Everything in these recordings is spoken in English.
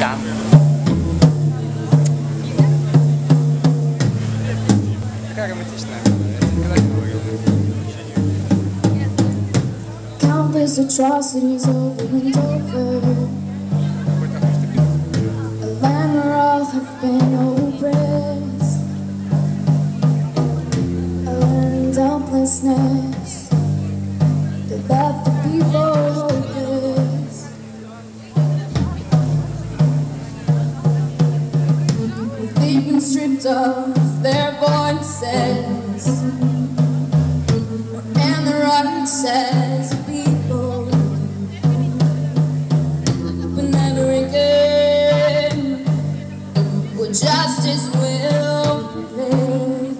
Countless atrocities over and over, a land where all have been oppressed, a land of helplessness that left the people hopeless. They've been stripped of their voices and the rights as people, but never again will justice will prevail.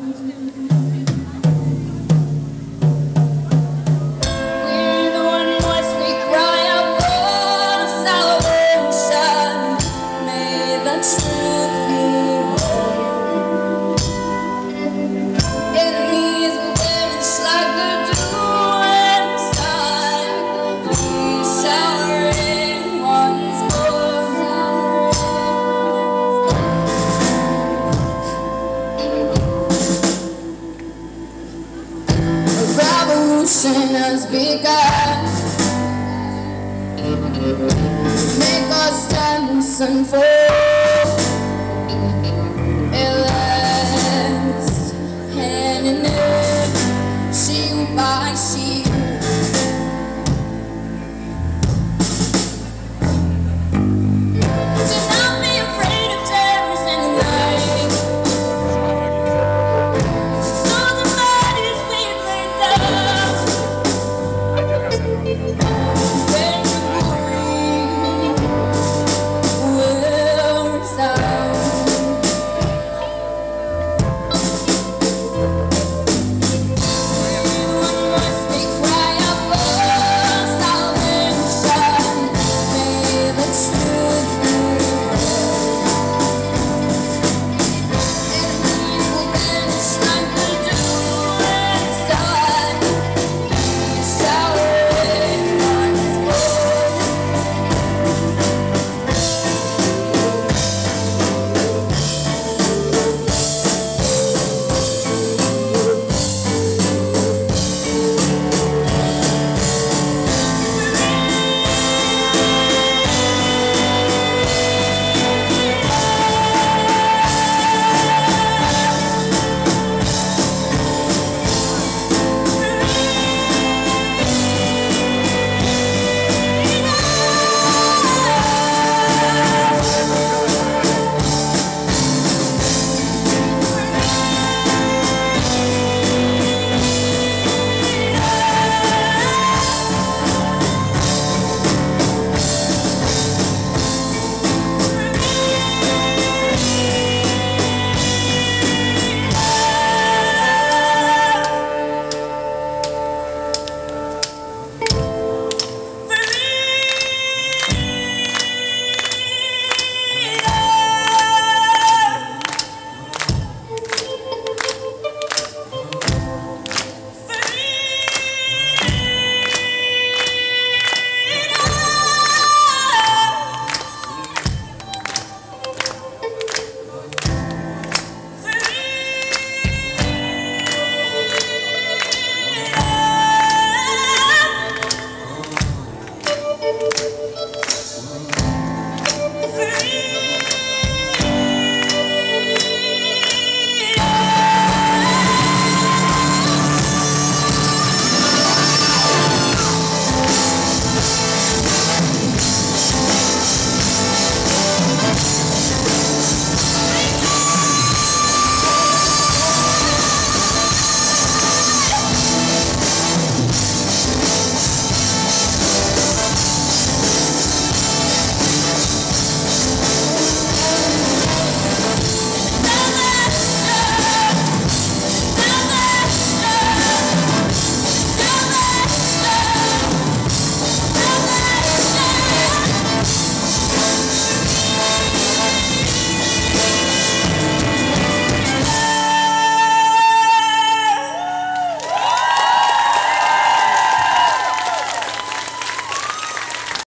We're the one voice, we cry out for salvation. May the truth be heard. Enemies will vanish like the dew inside. We shall reign once more. A revolution has begun. Make us stand and fall.